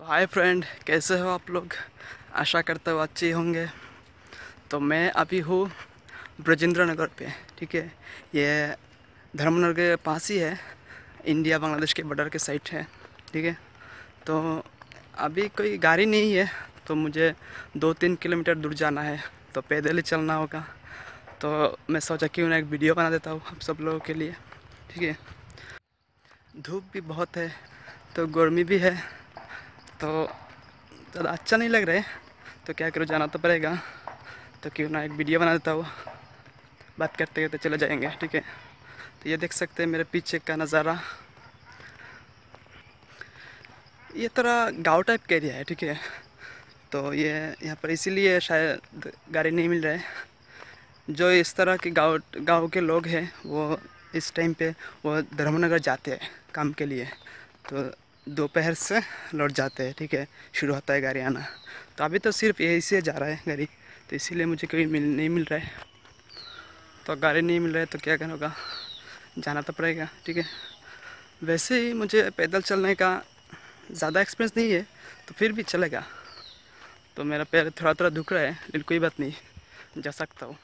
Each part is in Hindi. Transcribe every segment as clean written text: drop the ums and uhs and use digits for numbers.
हाय फ्रेंड, कैसे हो आप लोग। आशा करता हूँ अच्छे होंगे। तो मैं अभी हूँ ब्रजेंद्र नगर पे। ठीक है, ये धर्मनगर के पास ही है, इंडिया बांग्लादेश के बॉर्डर के साइड है। ठीक है, तो अभी कोई गाड़ी नहीं है, तो मुझे 2-3 किलोमीटर दूर जाना है, तो पैदल ही चलना होगा। तो मैं सोचा क्यों ना एक वीडियो बना देता हूँ आप सब लोगों के लिए। ठीक है, धूप भी बहुत है, तो गर्मी भी है, तो ज़्यादा अच्छा नहीं लग रहा है, तो क्या करूँ, जाना तो पड़ेगा। तो क्यों ना एक वीडियो बना देता हूँ, बात करते करते चले जाएंगे। ठीक है, तो ये देख सकते हैं मेरे पीछे का नज़ारा। ये थोड़ा गांव टाइप का एरिया है। ठीक है, तो ये यहाँ पर इसीलिए शायद गाड़ी नहीं मिल रहा है। जो इस तरह के गांव गांव के लोग हैं, वो इस टाइम पे वो धर्मनगर जाते हैं काम के लिए, तो दोपहर से लौट जाते हैं। ठीक है, शुरू होता है गाड़ी आना। तो अभी तो सिर्फ यही से जा रहा है गाड़ी, तो इसीलिए मुझे कहीं नहीं मिल रहा है। तो गाड़ी नहीं मिल रहा है तो क्या करना होगा, जाना तो पड़ेगा। ठीक है, वैसे ही मुझे पैदल चलने का ज़्यादा एक्सपीरियंस नहीं है, तो फिर भी चलेगा। तो मेरा पैर थोड़ा थोड़ा दुख रहा है, लेकिन कोई बात नहीं, जा सकता हूँ।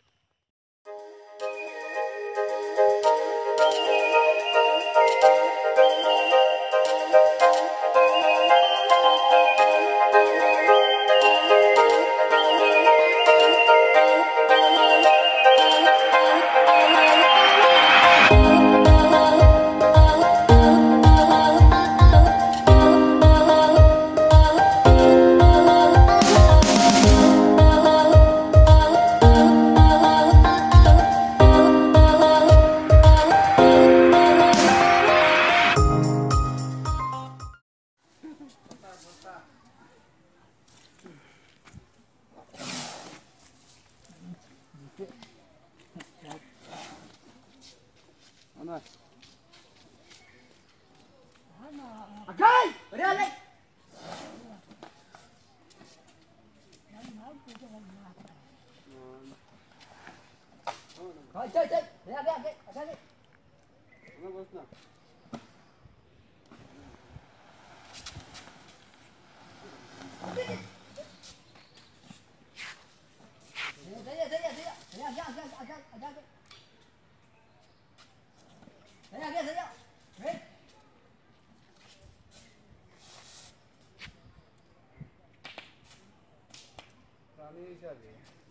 হিসাবে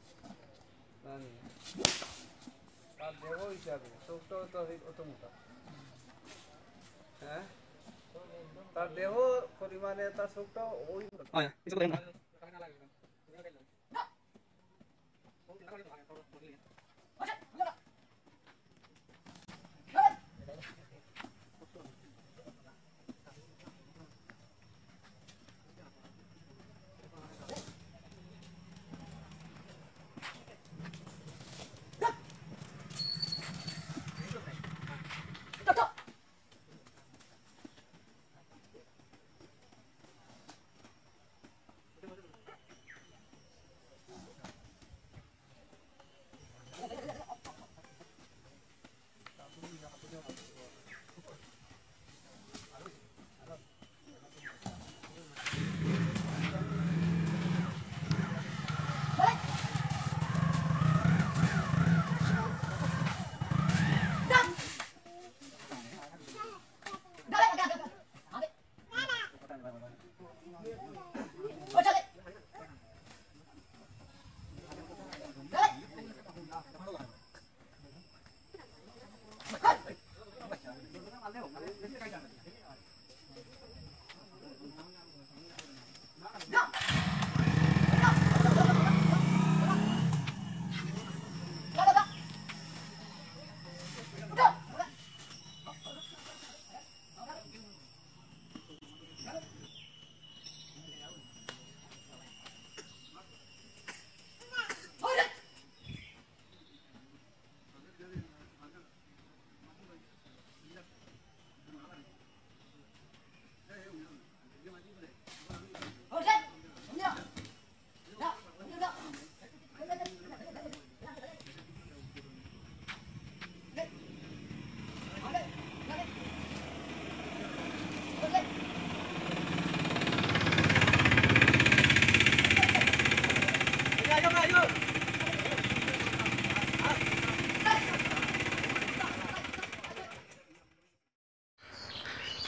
তার দেহ হিসাবে চোখটাও তো অত মোটা, হ্যাঁ, তার দেহ পরিমাণে তার চোখটাও ওই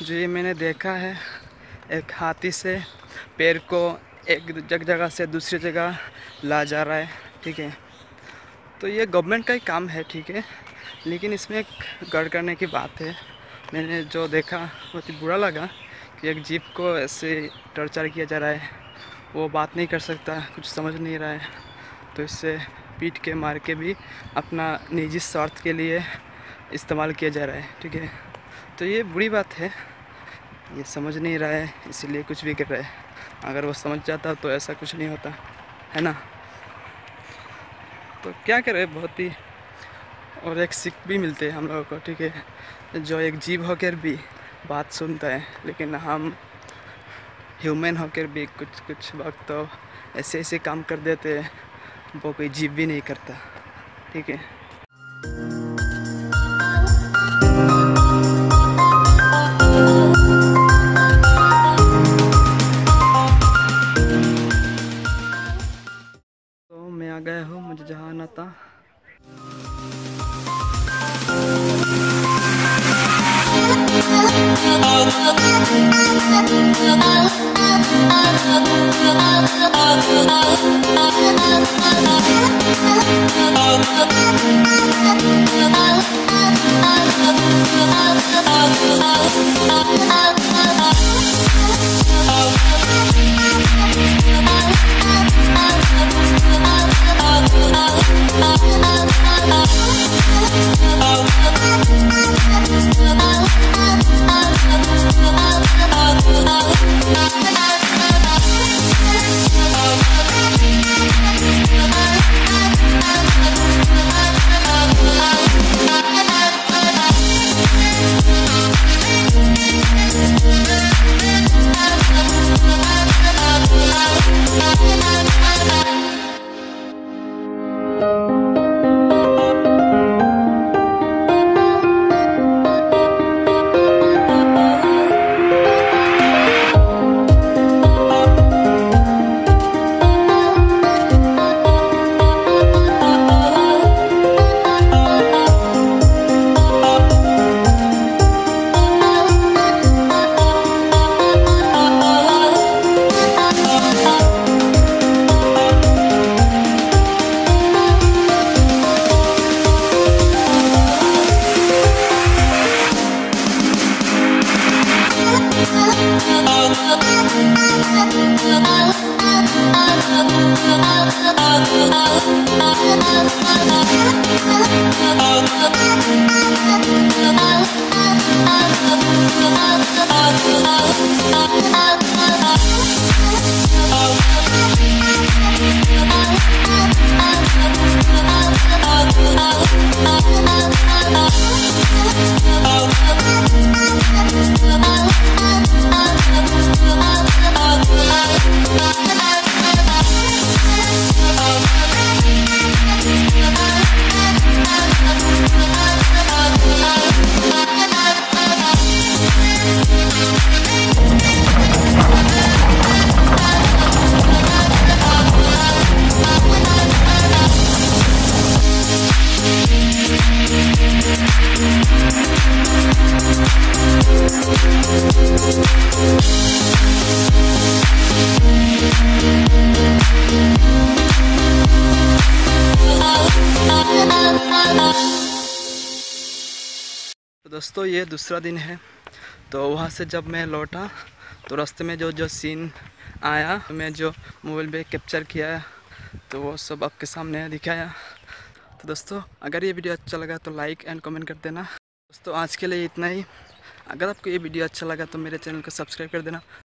जो ये मैंने देखा है, एक हाथी से पैर को एक जगह से दूसरी जगह ला जा रहा है, ठीक है। तो ये गवर्नमेंट का ही काम है, ठीक है, लेकिन इसमें एक गौर करने की बात है। मैंने जो देखा बहुत ही बुरा लगा कि एक जीप को ऐसे टॉर्चर किया जा रहा है, वो बात नहीं कर सकता, कुछ समझ नहीं रहा है, तो इससे पीट के मार के भी अपना निजी स्वार्थ के लिए इस्तेमाल किया जा रहा है, ठीक है। तो ये बुरी बात है, ये समझ नहीं रहा है इसीलिए कुछ भी कर रहा है। अगर वो समझ जाता तो ऐसा कुछ नहीं होता, है ना। तो क्या करें, बहुत ही और एक सीख भी मिलते हैं हम लोगों को, ठीक है। जो एक जीव होकर भी बात सुनता है, लेकिन हम ह्यूमन होकर भी कुछ वक्त तो ऐसे ऐसे काम कर देते हैं वो कोई जीव भी नहीं करता, ठीक है। तो मैं आ गया हूँ, मुझे जहाँ आना था। तो दोस्तों ये दूसरा दिन है। तो वहाँ से जब मैं लौटा तो रास्ते में जो सीन आया, मैं जो मोबाइल पे कैप्चर किया तो वो सब आपके सामने दिखाया। तो दोस्तों अगर ये वीडियो अच्छा लगा तो लाइक एंड कमेंट कर देना। दोस्तों आज के लिए इतना ही। अगर आपको ये वीडियो अच्छा लगा तो मेरे चैनल को सब्सक्राइब कर देना